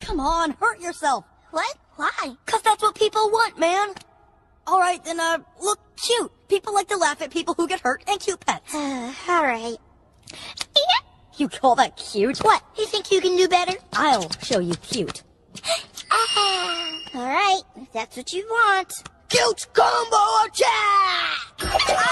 Come on, hurt yourself. What? Why? 'Cause that's what people want, man. All right, then, look cute. People like to laugh at people who get hurt and cute pets. All right. You call that cute? What? You think you can do better? I'll show you cute. All right, if that's what you want. Cute combo attack!